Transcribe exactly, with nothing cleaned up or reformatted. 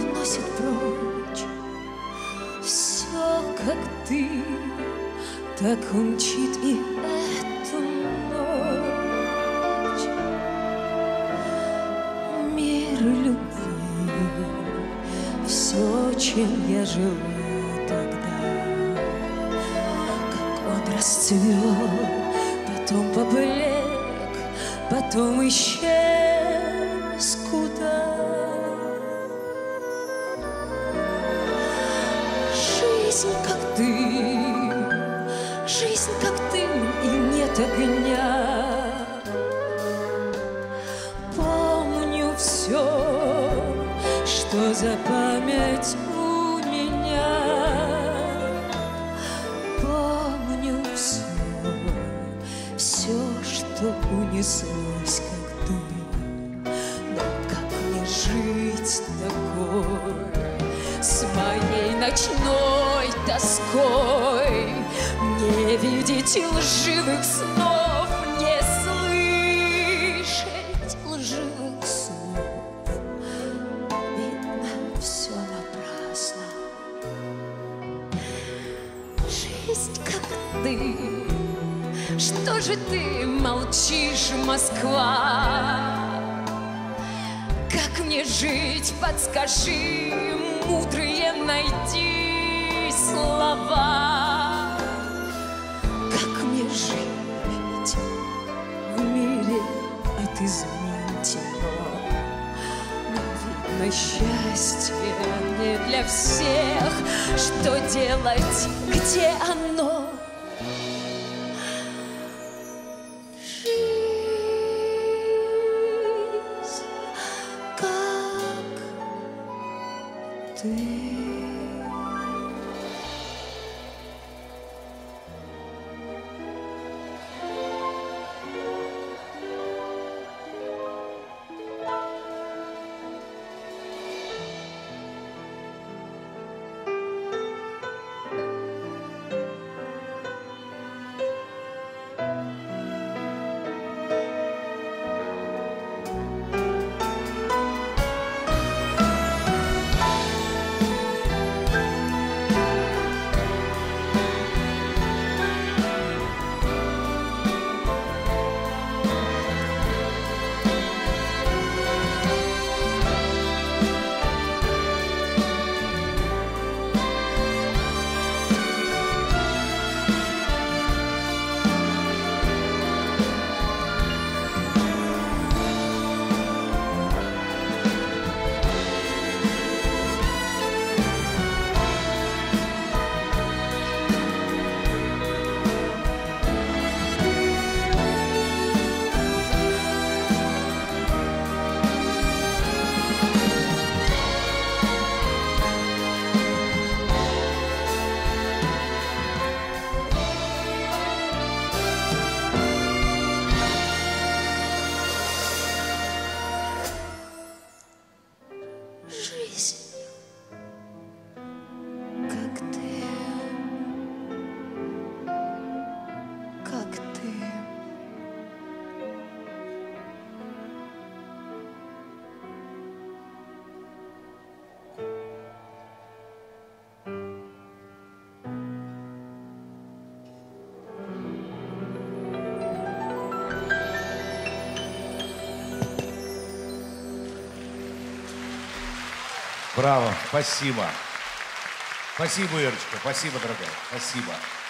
уносит прочь. Все, как ты, так умчит и эту ночь. Мир любви, все, чем я жила тогда, как он расцвел, потом поблек, потом исчез куда. Жизнь, как ты, жизнь, как ты, и нет огня. Помню все, что за память у меня. Помню все, все, что унеслось, как ты. Но как мне жить такой, с моей ночной тоской, не видеть лживых снов, не слышать лживых слов. Видно, все напрасно. Жизнь, как ты, что же ты молчишь, Москва? Как мне жить, подскажи, мудрые найти слова. Как мне жить в мире от измен темно? Но видно, счастье не для всех. Что делать, где оно? Жизнь, как ты. Жизнь, как ты, как ты. Браво, спасибо. Спасибо, Ирочка, спасибо, дорогая, спасибо.